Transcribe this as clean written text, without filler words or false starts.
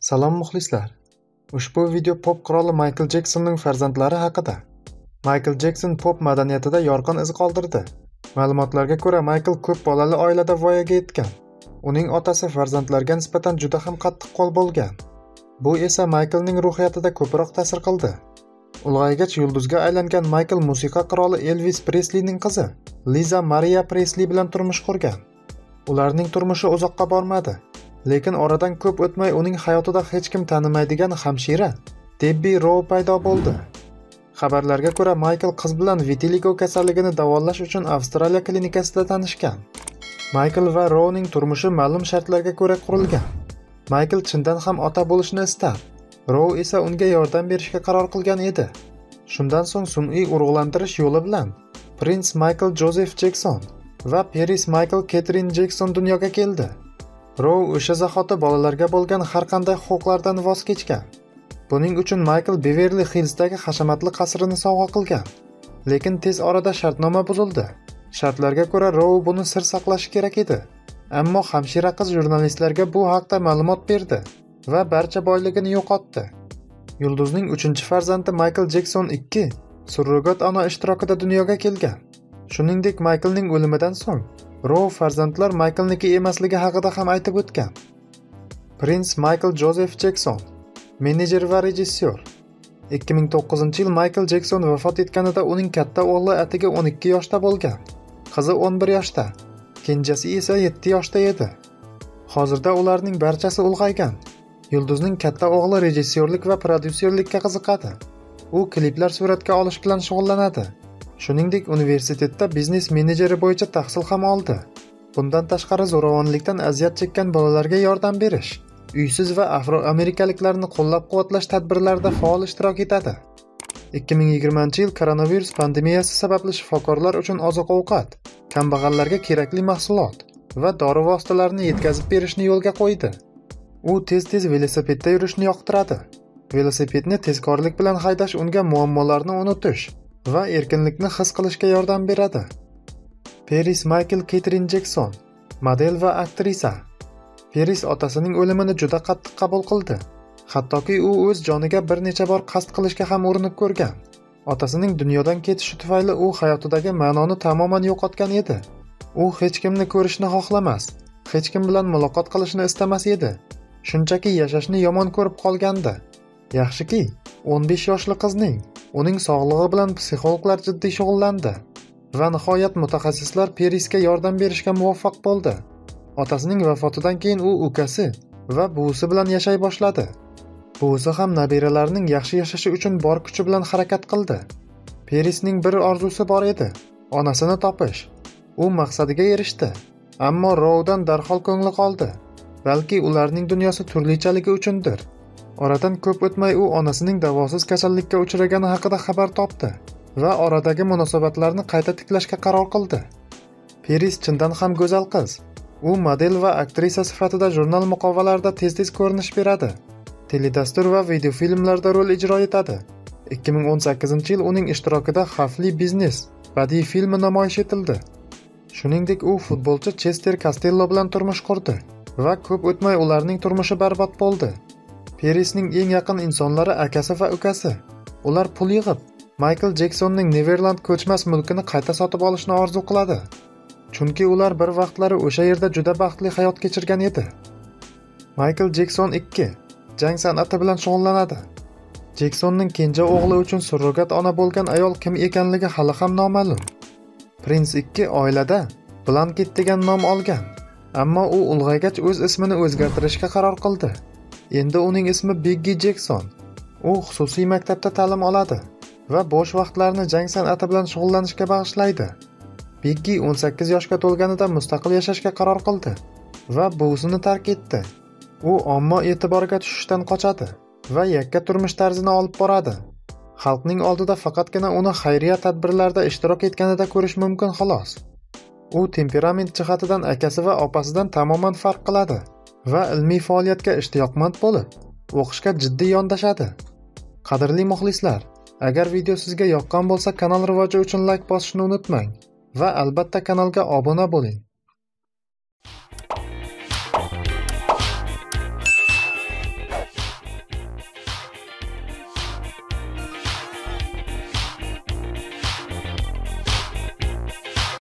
Salom muxlislar. Ushbu video pop qiroli Michael Jacksonning farzandlari haqida. Michael Jackson pop madaniyatida yorqin iz qoldirdi. Ma'lumotlarga ko'ra, Michael ko'p bolali oilada voyaga yetgan. Uning otasi farzandlarga nisbatan juda ham qattiqqo'l bo'lgan. Bu esa Michaelning ruhiyatida ko'proq ta'sir qildi. Ulg'aygach yulduzga aylangan Michael musiqa qiroli Elvis Presleyning qizi Liza Maria Presley bilan turmush qurgan. Ularning turmushi uzoqqa bormadi. Lekin oradan ko'p o'tmay uning hayotida hech kim tanimaydigan hamshira Debbie Rowe paydo bo'ldi. Xabarlarga ko'ra, Michael qiz bilan vitiligo kasalligini davolash uchun Avstraliya klinikasida tanishgan. Michael va Rowening turmushi ma'lum shartlarga ko'ra qurilgan. Michael chindan ham ota bo'lishni istar. Rowe esa unga yordam berishga qaror qilgan edi. Shundan so'ng sun'iy urug'lantirish yo'li bilan Prince Michael Joseph Jackson va Paris Michael Catherine Jackson dunyoga keldi. Rowe o'sha zahoti bolalarga bo'lgan har qanday huquqlardan voz kechgan. Buning uchun Michael Beverly Hillsdagi hashamatli qasrini sovg'a qilgan. Lekin tez orada shartnoma buzildi. Shartlarga ko'ra Rowe buni sir saqlashi kerak edi. Ammo hamshira qiz jurnalistlarga bu haqda ma'lumot berdi va barcha boyligini yo'qotdi. Yulduzning 3-farzandi Michael Jackson 2 surrogat ona ishtirokida dunyoga kelgan. Shuningdek, Michaelning o'limidan so'ng Rowe farzandlar Michaelniki emasligi haqida ham aytib o'tgan. Prince Michael Joseph Jackson, menejer va rejissyor. 2009-yil Michael Jackson vafot etganida uning katta o'g'li atigi 12 yoshda bo'lgan. Qizi 11 yoshda, kenjasi esa 7 yoshda edi. Hozirda ularning barchasi ulg'aygan. Yulduzning katta o'g'li rejissyorlik va prodyuserlikka qiziqadi. U kliplar suratga olish bilan shug'ullanadi. Shuningdek, universitetda biznes menejeri bo'yicha tahsil ham oldi. Bundan tashqari zo'ravonlikdan aziyat chekkan bolalarga yordam berish, uysiz va afroamerikaliklarni qo'llab-quvvatlash tadbirlarida faol ishtirok etadi. 2020-yil koronavirus pandemiyasi sababli shifokorlar uchun oziq-ovqat, kambag'allarga kerakli mahsulot va dori vositalarini yetkazib berishni yo'lga qo'ydi. U tez-tez velosipedda yurishni yoqtiradi. Velosipedni tezkorlik bilan haydash unga muammolarni unutish va erkinlikni his qilishga yordam beradi. Paris Michael Catherine Jackson, model va aktrisa. Paris otasining o'limini juda qattiq qabul qildi. Hattoki u o'z joniga bir necha bor qasd qilishga ham urinib ko'rgan. Otasining dunyodan ketishi tufayli u hayotidagi ma'noni tamoman yo'qotgan edi. U hech kimni ko'rishni xohlamas, hech kim bilan muloqot qilishni istamas edi. Shunchaki yashashni yomon ko'rib qolgandi. Yaxshiki, 15 yoshli qizning uning sog'lig'i bilan psixologlar jiddiy shug'ullandi va nihoyat mutaxassislar Parisga yordam berishga muvaffaq bo'ldi. Otasining vafotidan keyin u ukasi va buvisi bilan yashay boshladi. Buvisi ham nabiralarining yaxshi yashashi uchun bor kuchi bilan harakat qildi. Parisning bir orzusi bor edi, onasini topish. U maqsadiga erishdi, ammo Rowedan darhol ko'ngli qoldi. Balki ularning dunyosi turlichaligi uchundir. Oradan ko'p o'tmay u onasining davosiz kasallikka uchragani haqida xabar topdi va oradagi munosabatlarni qayta tiklashga qaror qildi. Paris chindan ham go'zal qiz. U model va aktrisa sifatida jurnal muqovalarida tez-tez ko'rinish beradi. Teledastur va videofilmlarda rol ijro etadi. 2018-yil uning ishtirokida Xavfli biznes badiiy filmi namoyish etildi. Shuningdek, u futbolchi Chester Castello bilan turmush qurdi va ko'p o'tmay ularning turmushi barbod bo'ldi. Parisning eng yaqin insonlari akasi va ukasi. Ular pul yig'ib, Michael Jacksonning Neverland ko'chmas mulkini qayta sotib olishni orzu qiladi. Chunki ular bir vaqtlari o'sha yerda juda baxtli hayot kechirgan edi. Michael Jackson 2 jang san'ati bilan shug'ullanadi. Jacksonning kenja o'g'li uchun surrogat ona bo'lgan ayol kim ekanligi hali ham noma'lum. Prince 2 oilada Blanket degan nom olgan, ammo u ulg'aygach o'z ismini o'zgartirishga qaror qildi. Endi uning ismi Biggie Jackson. U xususiy maktabda ta'lim oladi va bo'sh vaqtlarini jang san'ati bilan shug'ullanishga bag'ishlaydi. Biggie 18 yoshga to'lganida mustaqil yashashga qaror qildi va buvisini tark etdi. U omma e'tiboriga tushishdan qochadi va yakka turmush tarzini olib boradi. Xalqning oldida faqatgina uni xayriya tadbirlarda ishtirok etganida ko'rish mumkin xolos. U temperament jihatidan akasi va opasidan tamoman farq qiladi va ilmiy faoliyatga ishtiyoqmand bo'lib, o'qishga jiddiy yondashadi. Qadrli muxlislar, agar video sizga yoqqan bo'lsa, kanal rivoji uchun like bosishni unutmang va albatta kanalga obuna bo'ling.